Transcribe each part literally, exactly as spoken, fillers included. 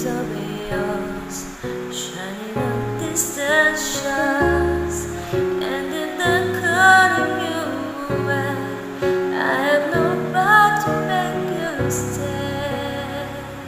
to be yours, shining on distant shores. And if the calling you away, I have no right to make you stay.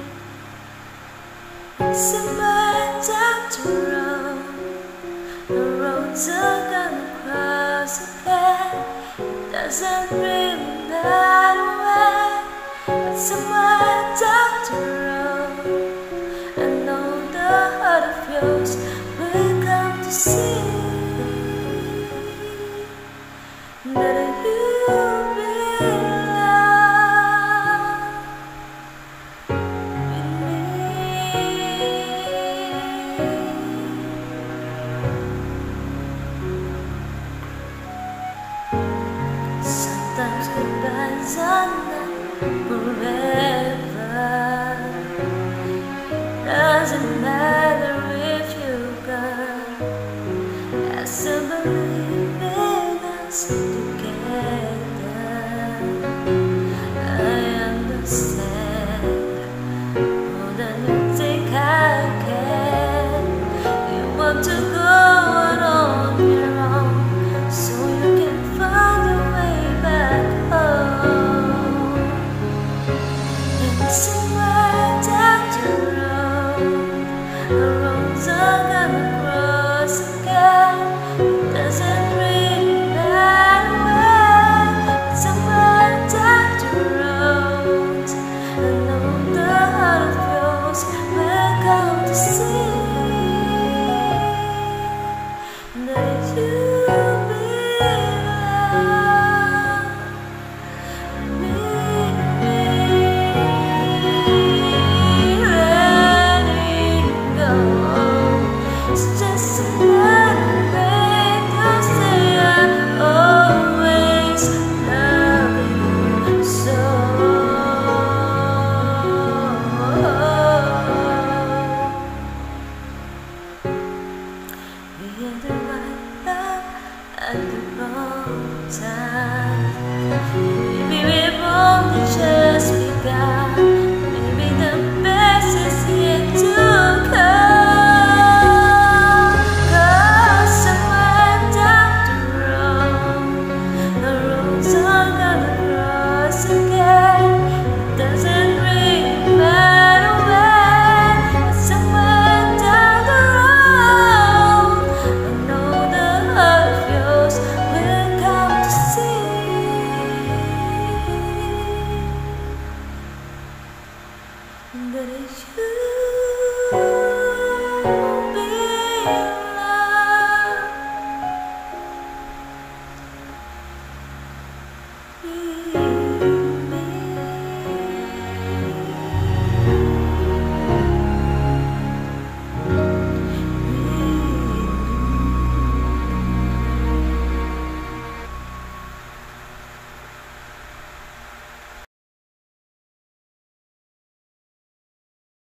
Somewhere down the road, the roads are gonna cross again. Doesn't really matter where, but somewhere down the road, I know the heart of yours will come to see that you belong with me. Sometimes goodbyes are not forever. Doesn't matter if you're gone. I still believe in us together. I understand more than you think I can. You want to go out on your own, so you can find your way back home. And somewhere down the road, the roads are gonna cross again. It doesn't really matter where, but somewhere down the road, I know the heart of yours will come to see that you belong with me. Letting go, it's just another way to say I always love you so. We had the right love at the wrong time.